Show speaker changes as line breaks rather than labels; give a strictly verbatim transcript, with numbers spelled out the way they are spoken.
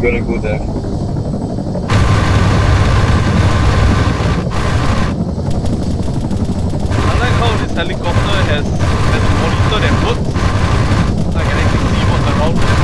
gonna go there.
I like how this helicopter has has a monitor that works. I can actually see what's around me.